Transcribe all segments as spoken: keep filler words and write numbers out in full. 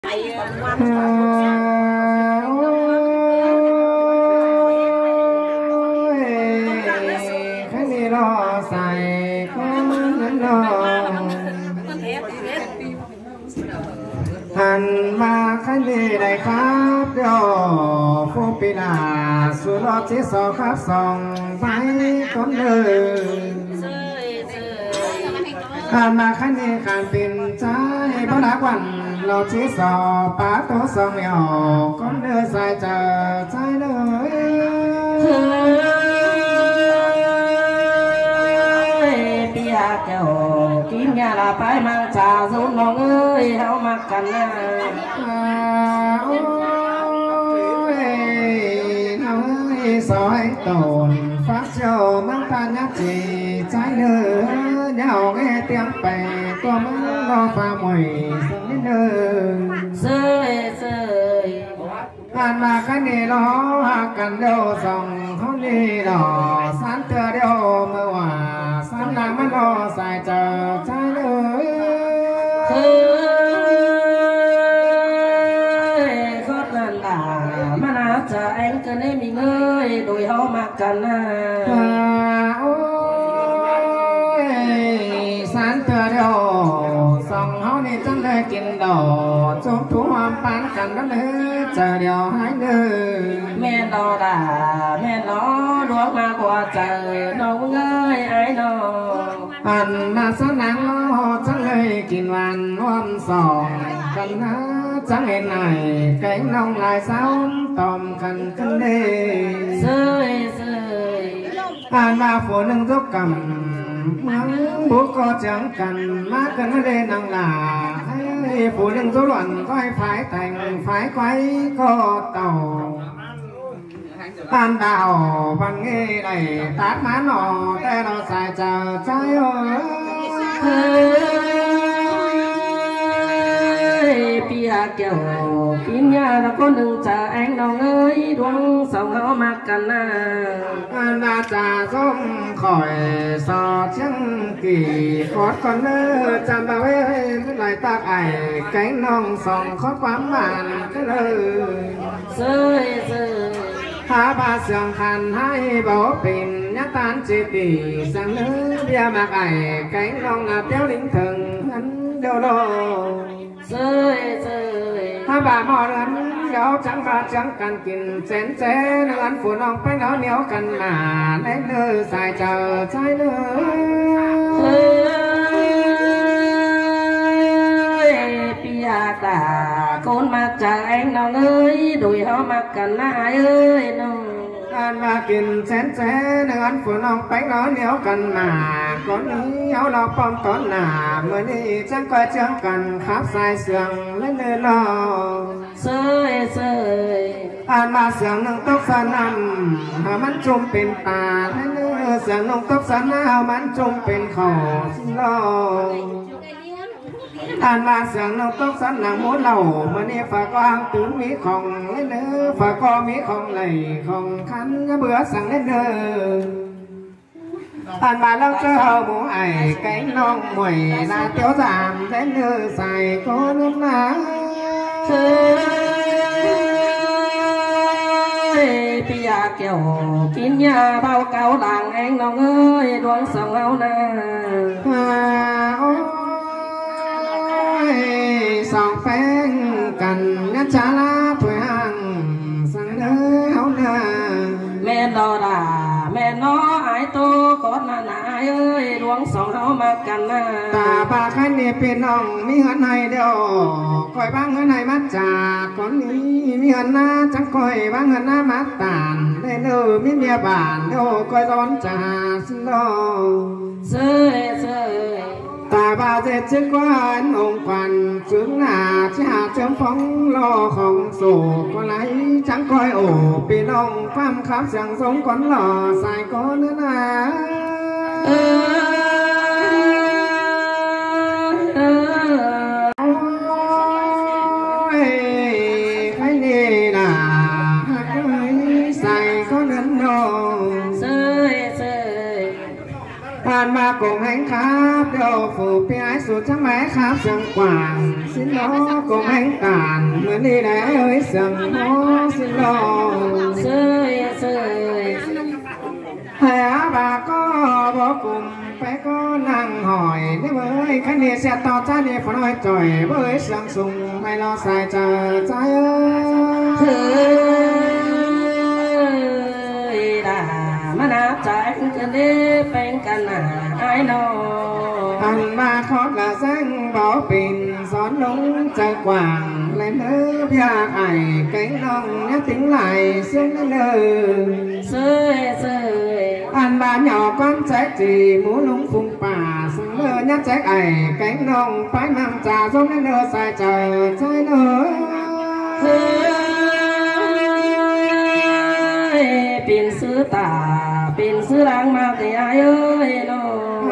หันมาขันดีได้ครับเดี๋ยวฟูปีลาสุรจิตสอครับสองไปคนเดินหันมาขันดีขันเป็นใจพระรักวันเราจิตสอป้าโตสองเหนียวคนเดินใส่เจอใจเลยปียเจ้ากินยาละไปมังจ่าสุนน้องเอ้ยเฮามากันนะโอ้ยน้องเอ้ยสอยตนฟักเจ้ามังตายักจีใจเนื้อเดี๋ยวแก่เตียงไปตัวมึงรอฟ้ามวยสักนิดหนึ่งเซ่เซ่ผ่านมาคันนี้รอหักกันเดียวสองเขานี่รอสานเตือเดียวเมื่อว่าสานนางมันรอใส่เจอใจเลยก็นั่นล่ะมันอาจจะเองก็ได้มีเงยโดยเขามากันนะโอ้ยสานเตือเดียวสองเขานี่จังได้กินดอกจุกทุ่มปานกันนั่นเลยเจอเดียวหายเลยแม่นอด่าแม่นอดวงมากว่าเจอน้องเงยไอ้น้องอันมาสนังล้อจังเลยกินวันวันสองกันนะจังเห็นไหนแกงน้องลายสาวต้มกันกันเด้เซยเซยอ่านมาฝนหนึ่งทุกกำมังบุกก็จังกันมากันเด้นางลาฝนหนึ่งทุกหล่อนก็ให้ฝ่ายแต่งฝ่ายไว้ก็เต่าตานดาวบางเงี้ยได้ตัดมาหนอแต่เราใส่เจอใจเอ้ยปียเกี่ยวกินยาแล้วก็หนึ่งจะแองน้องเอ้ยดวงสองเขามากันนะน่าจะส้มคอยสอดเชียงกี่กอดก่อนเนื้อจำเอาไว้ให้ไหลตาไอ้แกงน้องสองขอความหวานก็เลยเซ่เซ่หาบาเสียงคันให้บอกเป็นยักษ์ตานจีตีสังเนื้อเดียมากไอ้แกงน้องน่ะเตี้ยวลิ้นถึงหันเดียวโลเซ่เซ่หาบาหม้อเรือนเดี๋ยวจังบาจังกันกินเส้นเส้นเรือนฝุ่นน้องไปเหนียวเหนียวกันมาในเนื้อใส่เจอใจเนื้อปียากาคนมาจากเองน้องเอ้ยโดยเขามากันนะเอ้ยน้องการมากินเส้นเส้นเนื้อฝุ่นน้องไปเหนียวเหนียวกันมาก่อนนี้เอาเราป้อมต้นหนาเมื่อนี้จังก็เชื่อกันขับสายเสียงและเนื้อน้องเซ่เซ่อ่านมาเสียงน้องตกสนั่นหามันจุ่มเป็นตาและเนื้อเสียงน้องตกสนั่นหามันจุ่มเป็นคอสิลอยอ่านมาเสียงน้องตกสันหนังม้วนเหล่าเมื่อนี้ฝากก็หางตื่นมีของเล่นเนื้อฝากก็มีของไหลของคันก็เบื่อสั่งเล่นเนื้ออ่านมาแล้วเจอหมูไอ้ไก่น้องมวยนาเตี้ยวสามเล่นเนื้อใส่ก้อนน้ำหนักเธอปียาเกี่ยวกินยาเบาเกาหลังเองน้องเอ้ยดวงสองเอาหน้าสองแฟนกันนัชชาลาถวยห่างสังเด้อเอาหน้าแม่นอดาแม่นอไอโตกอดนานาเอ้ยดวงสองเขามากันนะตาปากขันนี่เป็นน้องมีเงินให้เดียวคอยบ้างเงินให้มัดจากก่อนนี้มีเงินหน้าจังคอยบ้างเงินหน้ามัดตานเด้อเด้อมีเมียบ้านเดียวคอยร้อนจ่าสิโลเซ่เซ่ตาบาเจ็ดจึงกว่าองค์ควันจึงหน้าที่หาเจิมฟองรอของสู่ก็ไหลจังคอยโอ้ปีน้องความขับเสียงสงก่อนหล่อใส่ก้อนเนื้อหนาเออใครนี่น่ะใส่ก้อนเนื้อน้องเซ่เซ่ ผ่าน an ma cùng hành khắp đều phủ pi ái sụt trắng mái khắp sừng quảng xin nó cùng hành cản mới đi để ơi sừng nó xin nó sơi sơi hà bà có bỏ cùng phải có năng hỏi nếu với cái này sẽ to cha đi phải nói trời với sương sùng hay lo sai chờ trái ơi đã mà nát trái chân đi bên cạnh ai nó anh mà khó là danh bỏ pin gión lúng trời quảng lên nước bia ải cánh lòng nhắc tính lại xuống nơi sơi sơi anh bà nhỏ con trái chỉ muốn lúng phung bà sưng lơ nhắc trái ải cánh lòng phải mang trà giống đến nơi sai trời trái nữa pin sư tà pin sư lang mà thì ai ơi nó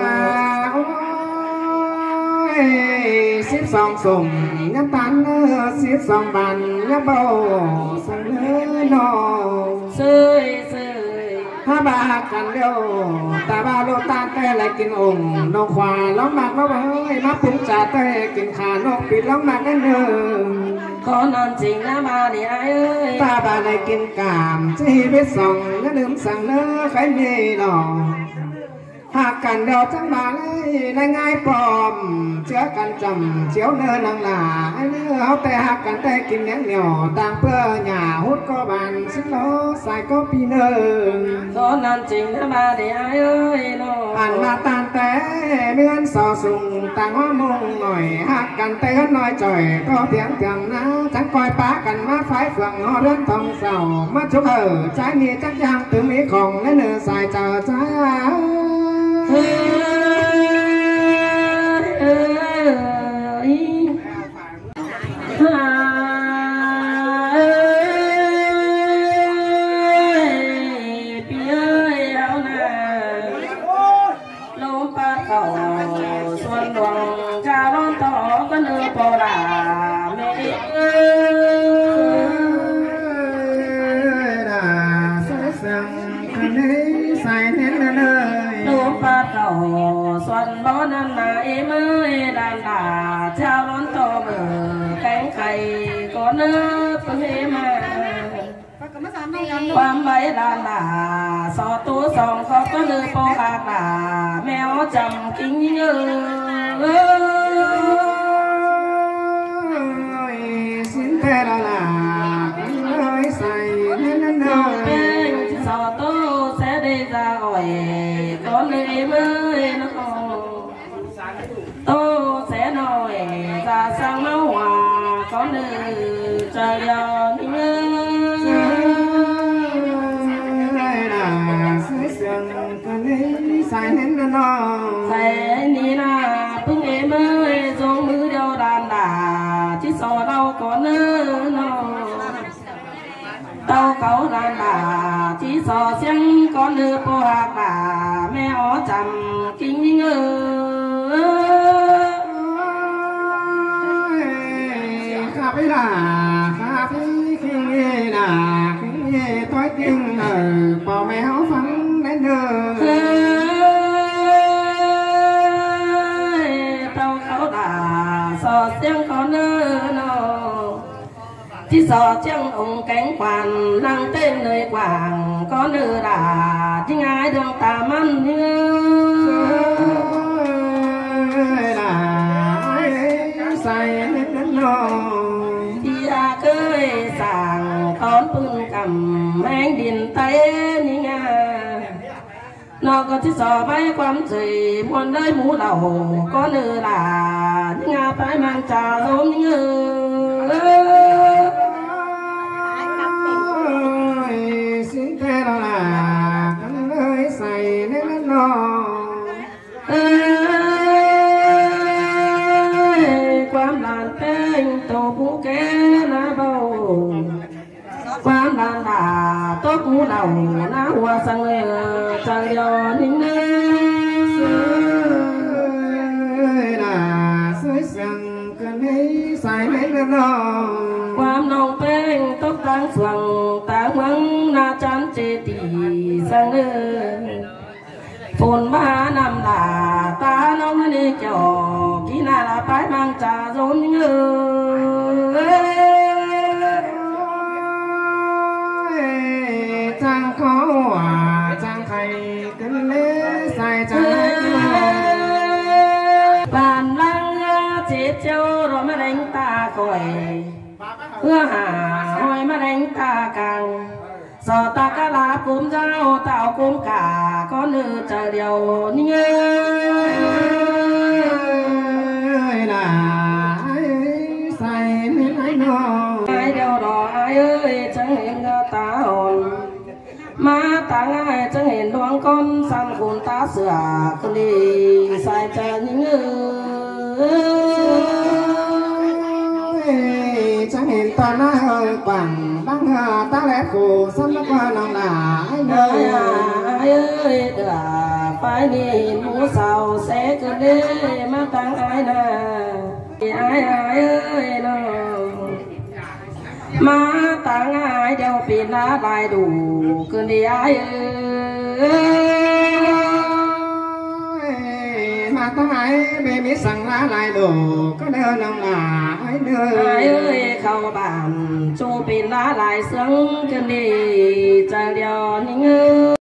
xếp song sùng nhấp tán xếp song bàn nhấp bầu song lỡ nó sơi sơi ha bà cần đâu ta ba lô tan tê lại kinh ủng nô khoa lóng mặt nó bơi nó cũng trả tê kinh khả nô bị lóng mặt đến nơi có non chính là bà đi ai ơi ta bà này kinh cảm chỉ biết song nó đừng sang nữa phải đi đỏ hạc cảnh đầu trong bà lấy này ngay bòm chứa cảnh trầm chiếu nơi năng là ai nữa áo tay hạc cảnh tay kinh nén nhỏ tàng bơ nhà hút có bàn xin lỗ xài có pi nơ có nan trình là bà để ai ơi nó ăn mà tàn té miên sò sùng tàng hoa mông ngồi hạc cảnh tay hết nói trời có tiếng tiếng ná chẳng coi bá cảnh má phái phượng họ đến thông sầu mắt chúc ở trái mi chắc chắn từ mỹ khổng lên nửa xài chờ trái xuân bó năm nay mới đàn đà trao đón to mở cánh khay có nước thế mà quam bấy đàn đà so tú sòng khó có nước po bạc đà mèo trầm kính như xin thế đó là ơi say nên nên so tú sẽ đi ra ngoài có nơi mới nó tôi sẽ nói ra sang máu hòa có nơi trời giờ những đây là suối sương con ấy sai nên nó sai đi na bưng em ơi giống mưa đeo đàn đà chỉ so đâu có nơi nó tao cấu đàn đà chỉ so xem có nơi po hạt đà mẹ ó chầm kinh ngơ khá phải là khá phải khi nghe là khi nghe tối tiếng ở bò mèo phấn đến nơi tao khẩu đà so tiếng có nơi nó chỉ so chẳng ông cánh quan năng tên nơi quảng có nơi đà chính ai đường tà măn như say đến nó đi ra cưới sàng tón pưng cầm anh điền tay như nga nó có chiếc giò bay quắm gì muôn đời mũ đầu có nơi là như nga phải mang trà giống như xin thế đó là con ơi say đến nó quam đàn tên tổ phú kế lá bầu quam đàn đà tốt mũ đầu lá hoa sang lê sang giò nín là suối sương cơn ấy sai đến nó quam nông tên tốt trắng xuồng ta mắng na chán chê tỉ sang lê phồn ba năm là ta nông đi kiểu kỹ nào là phải mang trà rốn như trang khó à trang thầy kính lễ sai trái bàn lăng chết châu rồi mà đánh ta khỏi hứa hà hồi mà đánh ta càng giờ ta cá lá cúm rau tạo cúm cả có nữ chờ điều như là sai miếng ai nó ai điều đó ai ơi chẳng hiện ta hồn má ta ngay chẳng hiện đoán con sang cùng ta sửa con đi sai chờ những chẳng hiện ta nói hơn bằng băng hà ta lẽ khổ sắp nó qua lòng là ai nơi ai ơi được phải đi mũ sầu sẽ cứ đi má tăng ai nè ai ai ơi nó má tăng ai đều bị lá bài đủ cứ đi ai ơi mà ta ai bị biết rằng lá lại đủ có đưa lòng là ai đưa ai ơi khâu bàn chu bị lá lại sướng cứ đi chờ điều những